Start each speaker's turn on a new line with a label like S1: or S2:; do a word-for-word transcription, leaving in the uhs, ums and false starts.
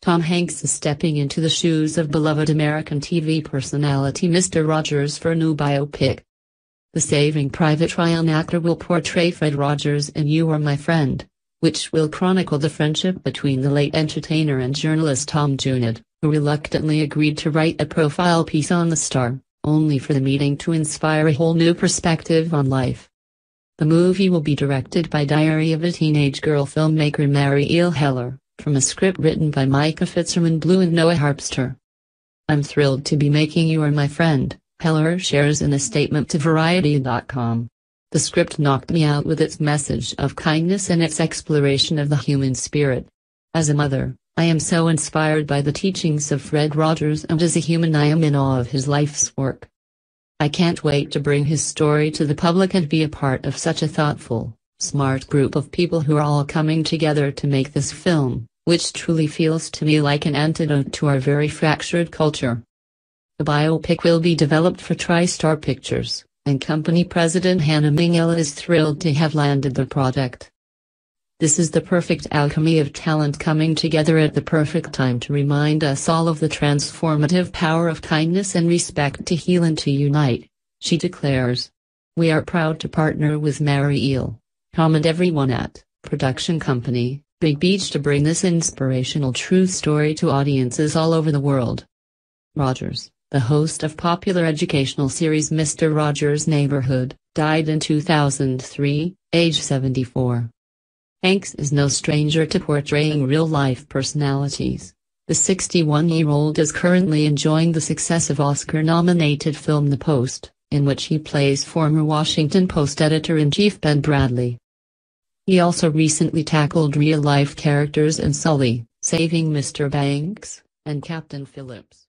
S1: Tom Hanks is stepping into the shoes of beloved American T V personality Mister Rogers for a new biopic. The Saving Private Ryan actor will portray Fred Rogers in You Are My Friend, which will chronicle the friendship between the late entertainer and journalist Tom Junod, who reluctantly agreed to write a profile piece on the star, only for the meeting to inspire a whole new perspective on life. The movie will be directed by Diary of a Teenage Girl filmmaker Mary Eel Heller, from a script written by Micah Fitzgerald Blue and Noah Harpster. "I'm thrilled to be making You Are My Friend," Heller shares in a statement to Variety dot com. "The script knocked me out with its message of kindness and its exploration of the human spirit. As a mother, I am so inspired by the teachings of Fred Rogers, and as a human I am in awe of his life's work. I can't wait to bring his story to the public and be a part of such a thoughtful, smart group of people who are all coming together to make this film, which truly feels to me like an antidote to our very fractured culture." The biopic will be developed for TriStar Pictures, and company president Hannah Minghella is thrilled to have landed the project. "This is the perfect alchemy of talent coming together at the perfect time to remind us all of the transformative power of kindness and respect to heal and to unite," she declares. "We are proud to partner with Mary Eel, Tom and everyone at production company Big Beach to bring this inspirational true story to audiences all over the world." Rogers, the host of popular educational series Mister Rogers' Neighborhood, died in two thousand three, age seventy-four. Hanks is no stranger to portraying real-life personalities. The sixty-one-year-old is currently enjoying the success of Oscar-nominated film The Post, in which he plays former Washington Post editor-in-chief Ben Bradlee. He also recently tackled real-life characters in Sully, Saving Mister Banks, and Captain Phillips.